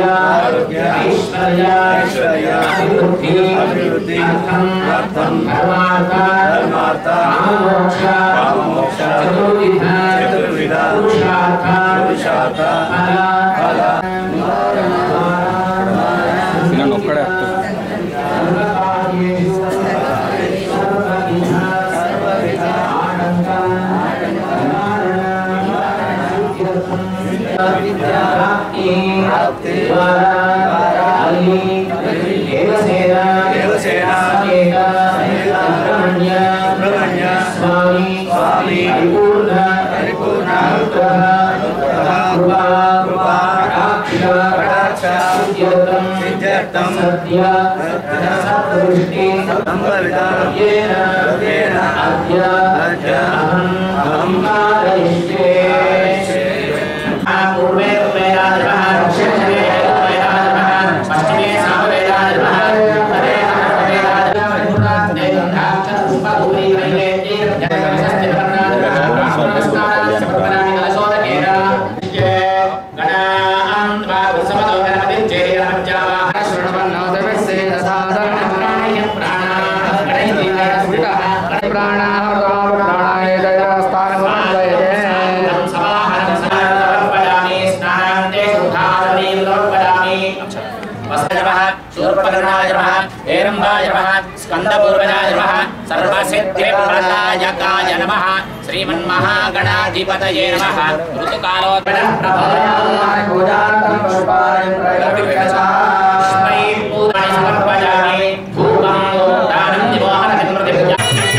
सर्वसिद्धिप्रदायकाय नमः श्रीमन्महागणाधिपतये नमः ऋतुकालोत्पन्न प्रभवाय पूजार्थं पुष्पाणि प्रयच्छामि पूजानि समर्पयामि धूपं दानं निवाहनं प्रतिपूजा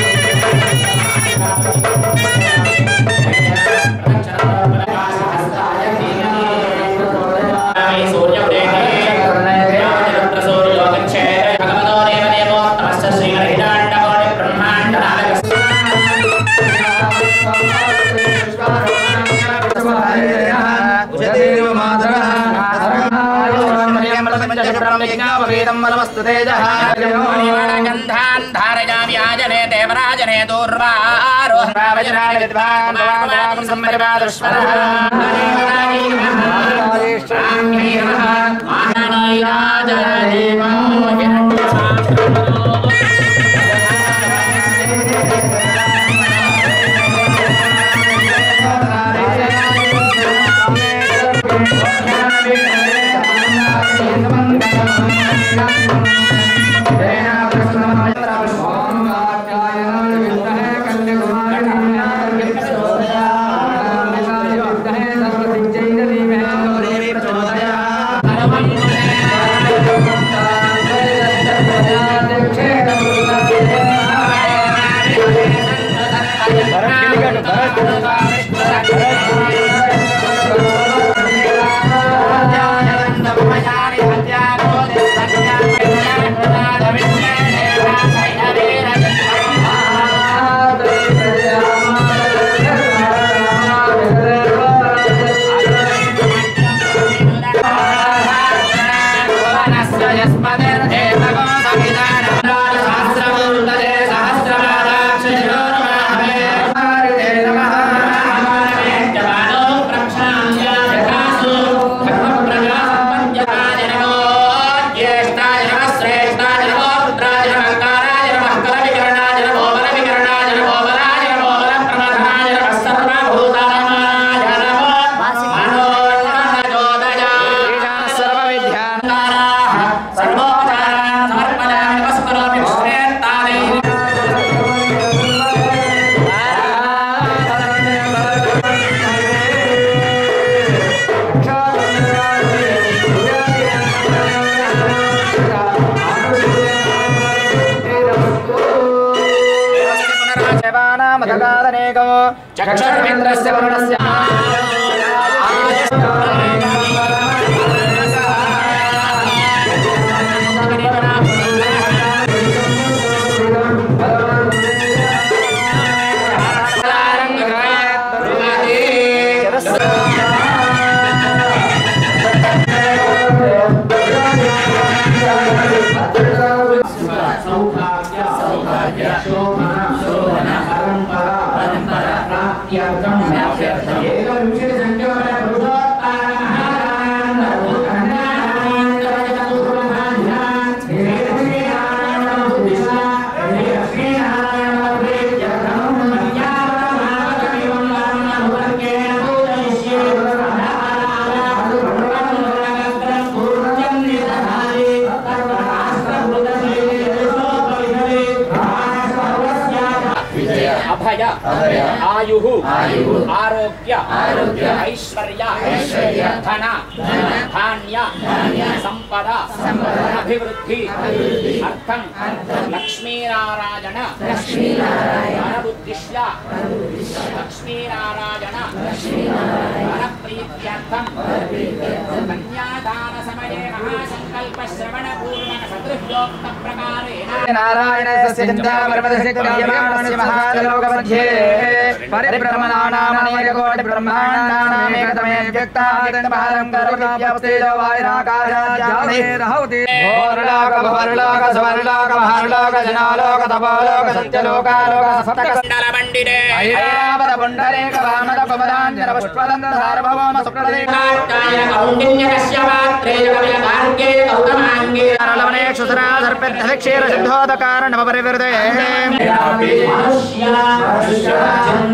गंधान् धारयामि आजने देवराजने दूर्वारोहणावजनानि विद्वान् भवान् सम्परिवादुष्वरः चक्षुर्मिन्द्रस्य वरुणस्य सौभाग्य ఆయుః ఆరోగ్య ఐశ్వర్య ధన ధాన్య సంపద అభివృద్ధి అర్థం లక్ష్మీనారాయణ ధనబుద్ధిశ్య లక్ష్మీనారాయణ ధనప్రీత్యర్థం కన్యాదాన సమయే మహాసంకల్ప శ్రవణ పూర్వక సదృశ్యోక్త ప్రకారేణ నారాయణస్య చింతామరపదస్య క్రియమాణస్య మహాలోకमध्ये పరిభ్రమణానామనేకకోటి బ్రహ్మాండానామేకతమే వ్యక్తాదితమహారం కరోత్యాప్తేజో వాయురాకాశాద్యావేరహౌతి భోర్లోక భోర్లోక స్వర్లోక మహర్లోక జనాలోక తపోలోక సత్యలోకాలోక సప్తకండల మండిరే ఐరావత పుండరీక వామన కుమదాంజన పుష్పదంత సార్వభౌమ సుప్రదేశాయ కౌండిన్య కశ్యపాత్రే కవిల మార్గే గౌతమాంగే రలవనే క్షుసరా సర్పేక్షీర సిద్ధోదకారణ పరివృతే మనుష్య జన్మ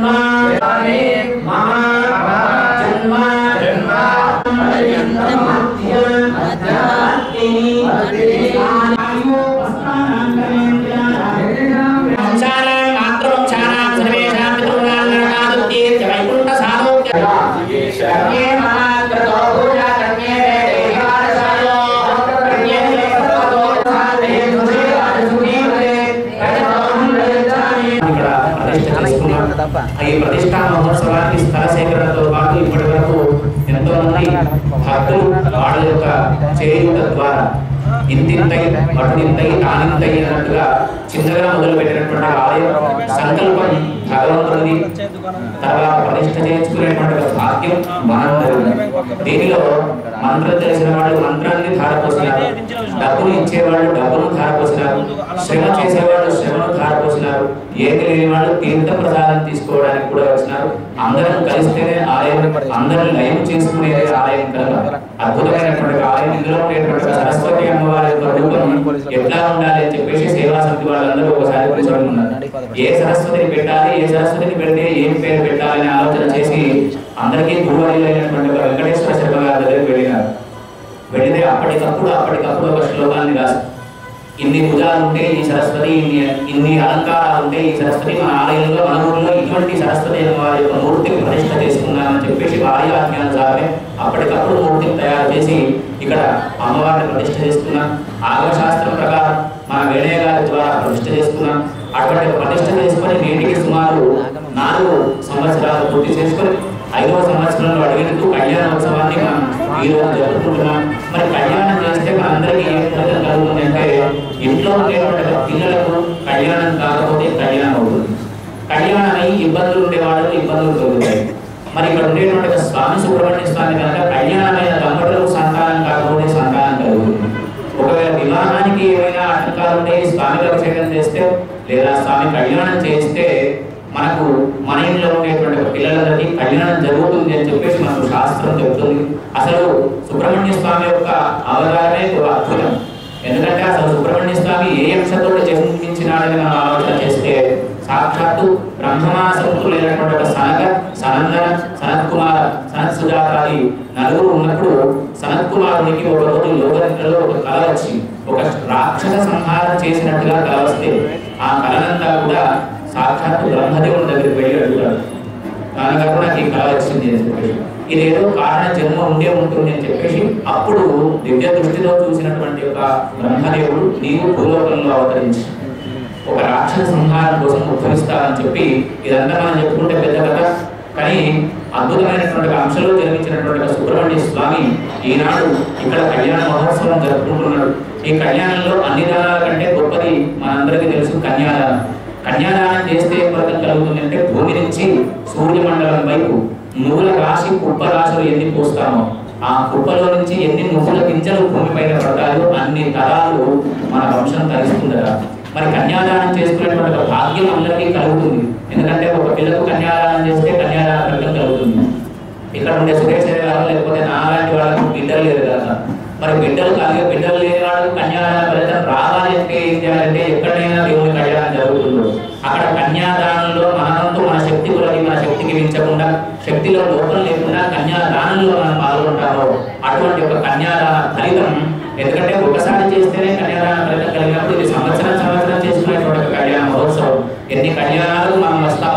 ఈ ప్రతిష్టా మహోత్సవానికి స్థల సేకరణతో పాటు ఇప్పటి వరకు ఎంతో మంది భక్తులు వాళ్ళ యొక్క చేయుత ద్వారా ఇంతింతై అటునింతై తానింతై అన్నట్టుగా చిన్నగా మొదలు పెట్టినటువంటి ఆలయం సంకల్పం భగవంతుడిది, తర్వాత ప్రతిష్ట చేయించుకునేటువంటి భాగ్యం మనందరూ. దీనిలో మంత్రం తెలిసిన వాళ్ళు మంత్రాన్ని ధారపోసినారు, డబ్బులు ఇచ్చేవాళ్ళు డబ్బును ధారపోసినారు, శ్రమ చేసేవాళ్ళు శ్రమను ధారపోసినారు, ఏది లేని వాళ్ళు తీర్థ ప్రసాదం తీసుకోవడానికి కూడా వచ్చినారు. అందరం కలిస్తేనే ఆలయం, అందరం లయం చేసుకునేదే ఆలయం కనుక అద్భుతమైనటువంటి ఆలయం. ఇందులో ఉండేటువంటి సరస్వతి అమ్మవారి యొక్క రూపం ఎట్లా ఉండాలి అని చెప్పేసి సేవా సమితి వాళ్ళందరూ ఒకసారి కూర్చొని ఉన్నారు. ఏ సరస్వతిని పెట్టాలి, ఏ సరస్వతిని పెడితే ఏం పేరు పెట్టాలని ఆలోచన చేసి అందరికీ గురువైనటువంటి వెంకటేశ్వర శర్మ గారి దగ్గరికి వెళ్ళినారు. వెళితే అప్పటికప్పుడు ఒక శ్లోకాన్ని రాసి, ఇన్ని భుజాలు ఉంటే ఈ సరస్వతి, ఇన్ని అలంకారాలు ఉంటే ఈ సరస్వతి, మన ఆలయంలో మన ఊరిలో ఇటువంటి సరస్వతి వారి యొక్క మూర్తిని ప్రతిష్ట చేసుకున్నామని చెప్పేసి వారి ఆజ్ఞానుసారమే అప్పటికప్పుడు మూర్తిని తయారు చేసి ఇక్కడ అమ్మవారిని ప్రతిష్ట చేసుకున్నాం. ఆగమశాస్త్రం ప్రకారం మన వేణయ్య గారి ద్వారా ప్రతిష్ట చేసుకున్నాం. అటువంటి ప్రతిష్ట చేసుకొని నేటికి సుమారు 4 సంవత్సరాలు పూర్తి చేసుకొని 5వ సంవత్సరంలో అడిగినట్టు కళ్యాణోత్సవాన్ని మనం ఈ రోజు జరుపుకుంటున్నాం. మరి కళ్యాణం చేస్తే మనందరికీ ఏ ఫలితం కలుగుతుంది అంటే, ఇంట్లో ఉండేటువంటి పిల్లలకు కళ్యాణం కాకపోతే కళ్యాణం అవుతుంది, కళ్యాణం అయి ఇబ్బందులు ఉండేవాళ్ళు ఇబ్బందులు కలుగుతాయి. మరి ఇక్కడ ఉండేటువంటి స్వామి సుబ్రహ్మణ్య స్వామి కనుక కళ్యాణమైన దంపతులకు సంతానం కాకపోతే సంతానం కలుగుతుంది. ఒకవేళ వివాహానికి ఏమైనా ఆటంకాలు ఉంటే స్వామికి అభిషేకం చేస్తే లేదా స్వామి కళ్యాణం చేస్తే మనకు మన ఇంట్లో ఉండేటువంటి పిల్లలందరికీ కళ్యాణం జరుగుతుంది అని చెప్పేసి మనకు శాస్త్రం చెబుతుంది. అసలు సుబ్రహ్మణ్య స్వామి యొక్క అవతారమే ఒక అద్భుతం. ఎందుకంటే అసలు సుబ్రహ్మణ్య స్వామి ఏ అంశంతో జన్మించినాడని మనం ఆలోచన చేస్తే సాక్షాత్తు బ్రహ్మమాసంతులైనటువంటి సనక, సనందన, సనత్ కుమార్, సనత్ సుజాతాది నలుగురు ఉన్నప్పుడు సనత్ కుమారునికి ఒక రోజు యోగనిద్రలో ఒక కళ వచ్చి ఒక రాక్షస సంహారం చేసినట్టుగా కళ వస్తే ఆ కళనంతా కూడా సాక్షాత్తు బ్రహ్మదేవుని దగ్గరికి వెళ్ళి అడుగుతాడు, నాన్నగారు నాకు ఈ కళ వచ్చింది అని చెప్పేసి, ఇదేదో కారణ జన్మ ఉండే ఉంటుంది అని చెప్పేసి అప్పుడు దివ్య దృష్టిలో చూసినటువంటి ఒక బ్రహ్మదేవుడు నీవు భూలోకంలో అవతరించి ఒక రాక్షస సంహారం కోసం ఉద్భవిస్తారని చెప్పి ఇదంతా మనం చెప్పుకుంటే పెద్ద కథ. కానీ అద్భుతమైనటువంటి అంశంలో జన్మించినటువంటి సుబ్రహ్మణ్య స్వామి ఈనాడు ఇక్కడ కళ్యాణ మహోత్సవం జరుపుకుంటున్నాడు. ఈ కళ్యాణంలో అన్ని దానాల కంటే గొప్పది మనందరికీ తెలుసు కన్యాదానం. కన్యాదానం చేస్తే ఏ ఫలితం కలుగుతుంది అంటే, భూమి నుంచి సూర్యమండలం వైపు నువ్వుల రాశి కుప్ప రాశులు ఎన్ని పోస్తామో ఆ కుప్పలో నుంచి ఎన్ని నువ్వుల గింజలు భూమి పైన పడతాయో అన్ని తరాలు మన వంశం తరిస్తుందట. మరి కన్యాదానం చేసుకునేటువంటి భాగ్యం అందరికీ కలుగుతుంది. ఎందుకంటే ఒక పిల్లకు కన్యాదానం చేస్తే కన్యాదాన ఫలితం కలుగుతుంది. ఇక్కడ ఉండే సురేష్ గారు లేకపోతే నాలాంటి వాళ్ళకు బిడ్డలు లేదు కదా, మరి బిడ్డలు లేని వాళ్ళకు కన్యాదాన ఫలితం రావాలి అంటే ఏం చేయాలంటే, ఎక్కడైనా దేవుని కళ్యాణం జరుగుతుందో అక్కడ కన్యాదానంలో మనంతో మన శక్తి కొలది, మన శక్తికి మించకుండా, శక్తిలో లోపం లేకుండా కన్యాదానంలో మనం పాల్గొంటామో అటువంటి ఒక కన్యాదాన ఫలితం. ఎందుకంటే ఒకసారి చేస్తేనే కన్యాదాన ఫలితం కలిగినప్పుడు ఇది సంవత్సరం చేసుకునేటువంటి కళ్యాణ మహోత్సవం. ఎన్ని కళ్యాణాలకు మనం వస్తామో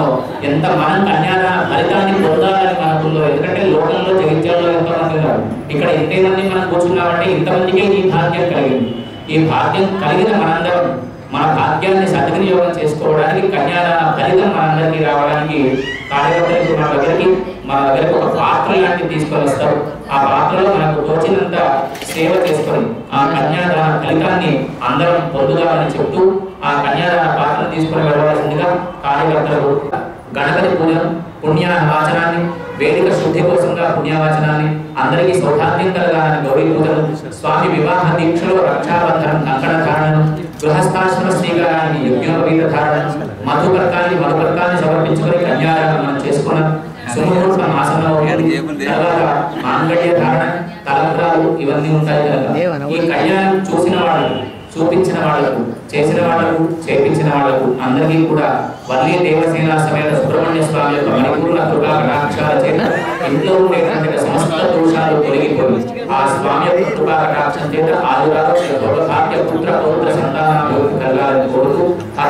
ఎంత మనం కన్యాదాన ఫలితాన్ని పొందాలని మనకుల్లో. ఎందుకంటే లోకంలో జగిత్యాలలో ఎంతమంది ఉన్నారు, ఇక్కడ ఎంతమంది మనం కూర్చున్నామంటే ఇంతమందికే ఈ భాగ్యం కలిగింది. ఈ భాగ్యం కలిగిన మనందరం మన భాగ్యాన్ని సద్వినియోగం చేసుకోవడానికి కన్యాదాన ఫలితం మనందరికీ రావడానికి కార్యకర్తలకు మన దగ్గరికి ఒక పాత్ర లాంటివి తీసుకొని వస్తారు. ఆ పాత్రలో మనకు తోచినంత సేవ చేసుకొని ఆ కన్యాదాన ఫలితాన్ని అందరం పొందుదామని చెప్తూ ఆ కన్యాదాన పాత్రను తీసుకొని వెళ్ళవలసిందిగా కార్యకర్తలు గణపతి పూజను పుణ్యవాచనాన్ని వేదిక శుద్ధి కోసంగా పుణ్యవాచనాన్ని అందరికీ సౌభాగ్యం కలగాలని గౌరీ పూజను స్వామి వివాహ దీక్షలో రక్షాబంధనం కంకణ ధారణను గృహస్థాశ్రమ స్వీకారానికి యజ్ఞోపవీత ధారణ మధుపర్కాన్ని సమర్పించుకొని కన్యాదానం మనం చేసుకున్నాం. సుముహూర్త మాసంలో తర్వాత మాంగళ్య ధారణ తలంబ్రాలు ఇవన్నీ ఉంటాయి కనుక ఈ కళ్యాణం చూసిన వాళ్ళు చూపించిన వాళ్లకు చేసిన వాళ్లకు చేపించిన వాళ్లకు అందరికీ కూడా వల్లి దేవసేన సమేత సుబ్రహ్మణ్య స్వామి యొక్క పరిపూర్ణ కృపా కటాక్షాల చేత ఇంట్లో ఉండేటువంటి సమస్త దోషాలు తొలగిపోయి ఆ స్వామి యొక్క కృపా కటాక్షం చేత ఆయురారోగ్య భోగభాగ్య పుత్ర పౌత్ర సంతానాభివృద్ధి కలగాలని కోరుతూ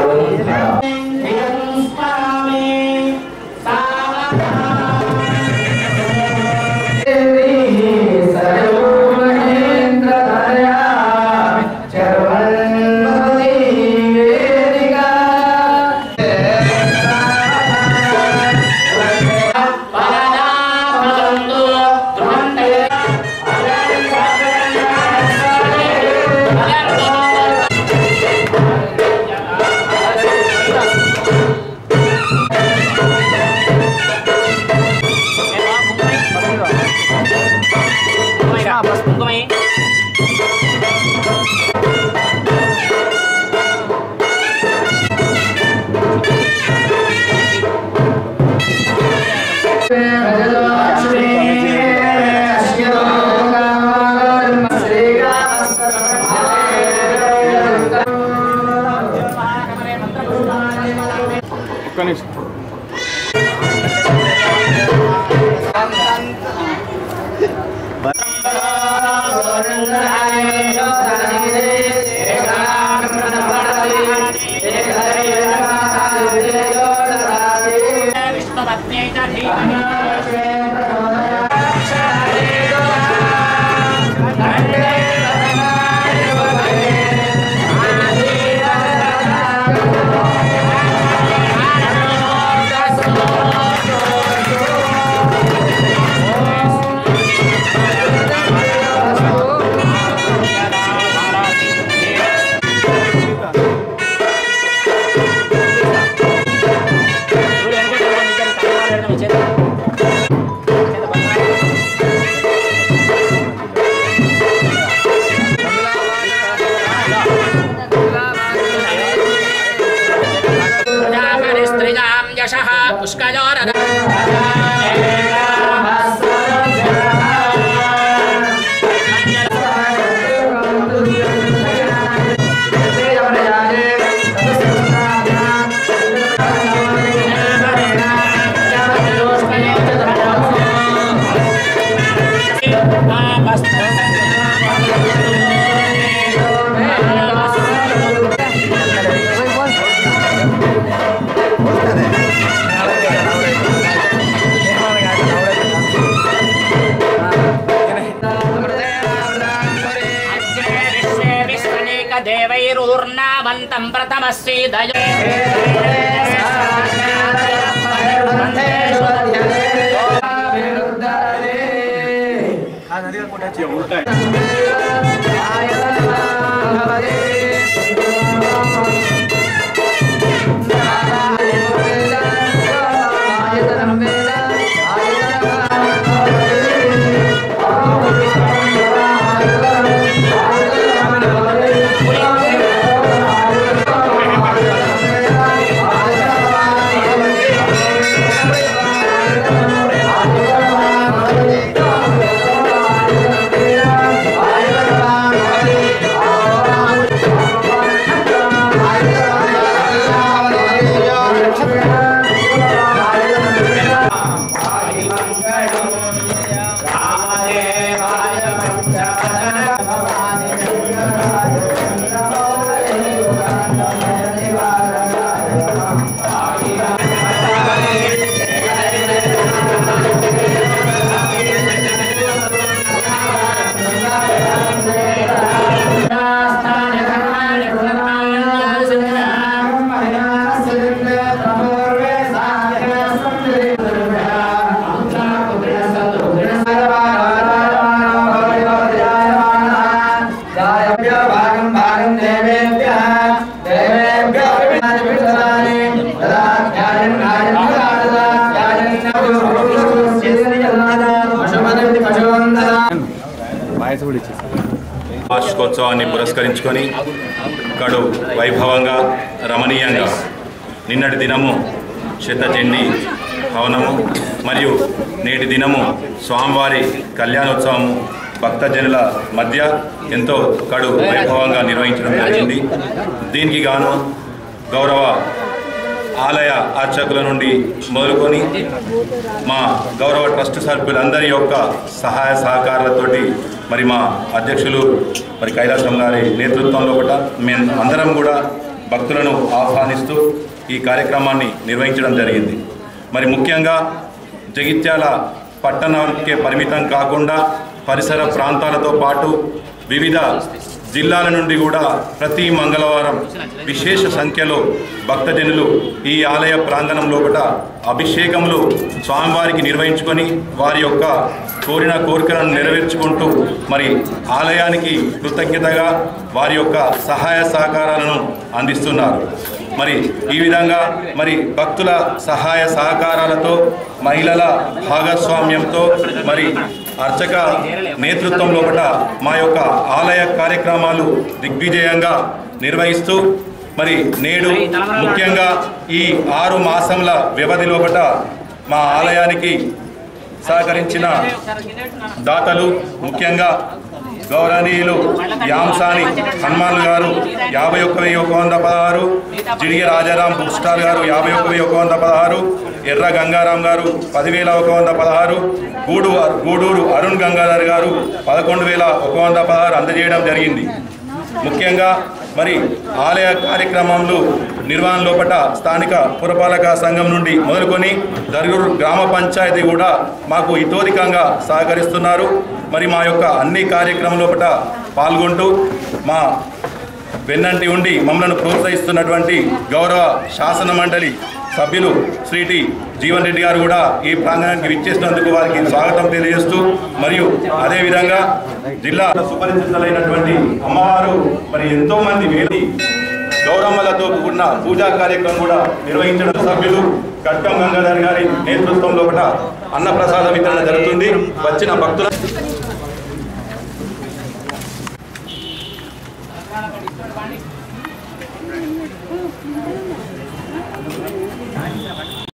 देवैरूर्नावन्तं प्रथमस्य दये భాగం భాగం దేవేభ్యః దేవేభ్యః విదదామి దదాత్యాయం నాయం దదాత్యాయం పశుపతి పశువందన వార్షికోత్సవాన్ని పురస్కరించుకొని కడు వైభవంగా రమణీయంగా నిన్నటి దినము శతచండీ హవనము మరియు నేటి దినము స్వామివారి కళ్యాణోత్సవము భక్తజనుల మధ్య ఎంతో కడు వైభవంగా నిర్వహించడం జరిగింది. దీనికి గాను గౌరవ ఆలయ అర్చకుల నుండి మొదలుకొని మా గౌరవ ట్రస్ట్ సభ్యులందరి యొక్క సహాయ సహకారాలతోటి మరి మా అధ్యక్షులు మరి కైలాసం గారి నేతృత్వంలో కూడా మేము అందరం కూడా భక్తులను ఆహ్వానిస్తూ ఈ కార్యక్రమాన్ని నిర్వహించడం జరిగింది. మరి ముఖ్యంగా జగిత్యాల పట్టణానికే పరిమితం కాకుండా పరిసర ప్రాంతాలతో పాటు వివిధ జిల్లాల నుండి కూడా ప్రతి మంగళవారం విశేష సంఖ్యలో భక్తజనులు ఈ ఆలయ ప్రాంగణం లోపల అభిషేకములు స్వామివారికి నిర్వహించుకొని వారి యొక్క కోరిన కోరికలను నెరవేర్చుకుంటూ మరి ఆలయానికి కృతజ్ఞతగా వారి యొక్క సహాయ సహకారాలను అందిస్తున్నారు. మరి ఈ విధంగా మరి భక్తుల సహాయ సహకారాలతో మహిళల భాగస్వామ్యంతో మరి అర్చక నేతృత్వం లోపల మా యొక్క ఆలయ కార్యక్రమాలు దిగ్విజయంగా నిర్వహిస్తూ మరి నేడు ముఖ్యంగా ఈ 6 మాసముల వ్యవధి లోపల మా ఆలయానికి సహకరించిన దాతలు ముఖ్యంగా గౌరవనీయులు యాంసాని హనుమాన్ గారు 51,116, జిడియ రాజారాం బుక్ స్టాల్ గారు 51,116, ఎర్ర గంగారాం గారు 10,116, గూడూరు అరుణ్ గంగాధర్ గారు 11,116 అందజేయడం జరిగింది. ముఖ్యంగా మరి ఆలయ కార్యక్రమంలో నిర్వహణ లోపల స్థానిక పురపాలక సంఘం నుండి మొదలుకొని దర్గూరు గ్రామ పంచాయతీ కూడా మాకు ఇతోధికంగా సహకరిస్తున్నారు. మరి మా యొక్క అన్ని కార్యక్రమం లోపల పాల్గొంటూ మా వెన్నంటి ఉండి మమ్మల్ని ప్రోత్సహిస్తున్నటువంటి గౌరవ శాసన మండలి సభ్యులు శ్రీ టి జీవన్ రెడ్డి గారు కూడా ఈ ప్రాంగణానికి విచ్చేసినందుకు వారికి స్వాగతం తెలియజేస్తూ మరియు అదేవిధంగా జిల్లా సుపరిచితులైనటువంటి అమ్మవారు మరి ఎంతోమంది వేది గౌరమ్మలతో కూడిన పూజా కార్యక్రమం కూడా నిర్వహించిన సభ్యులు కట్కం గంగాధర్ గారి నేతృత్వంలో కూడా అన్నప్రసాద వితరణ జరుగుతుంది. వచ్చిన భక్తుల